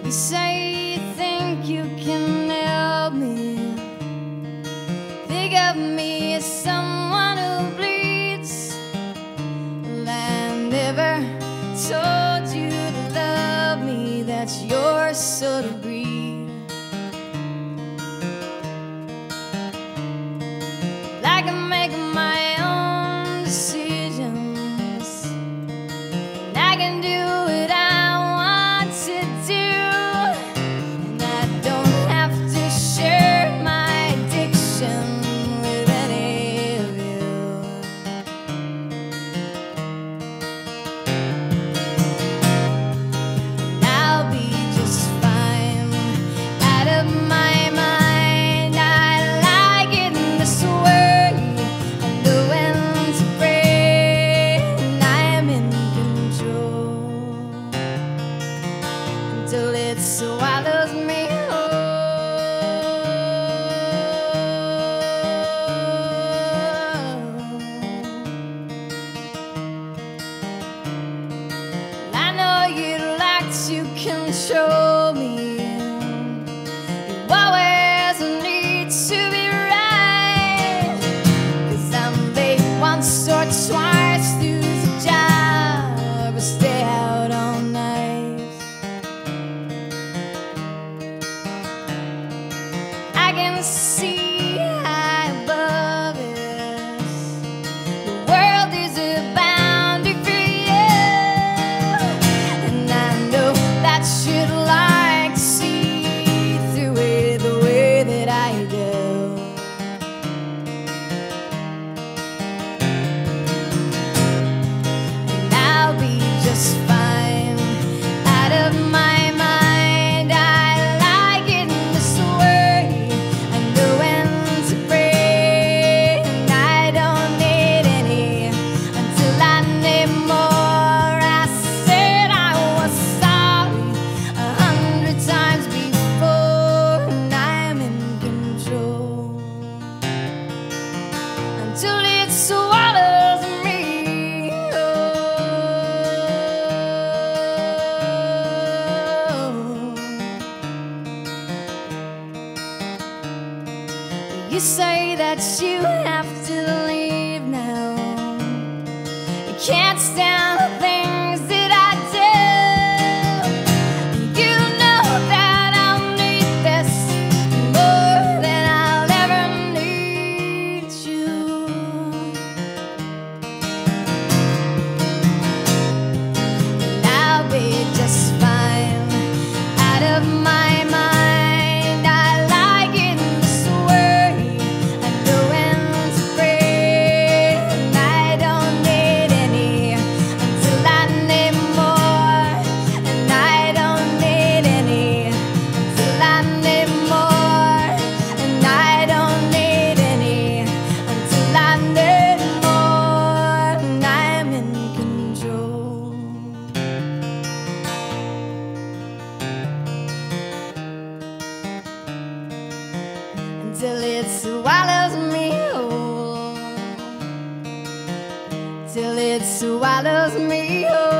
You say you think you can help me. Think of me as someone who bleeds. Well, I never told you to love me. That's your sort of breed. I can make my own decisions, and I can do what I want to do, and I don't have to share my addiction with any of you. And I'll be just fine out of my mind. I like it this way. I know when to pray, and I'm in control until it swallows me whole. I know you'd like to control me. You always need to be right, 'cause I'm late once or twice through the job, or stay out all night. I can see high above us. The world is a boundary for you, and I know that you'd like to see through it the way that I do. And I'll be just fine out of my mind. I like it this way. I know when to pray, and I don't need any until I need more. I said I was sorry 100 times before, and I'm in control until it swallows me whole. You say that you have to leave now. You can't stand the things that I do. You know that I'll need this more than I'll ever need you. And I'll be just fine out of my mind. I like it this way. I know when to pray, and I don't need any until I need more, and I don't need any until I need more, and I don't need any until I need more, and I'm in control until it swallows me whole, till it swallows me whole.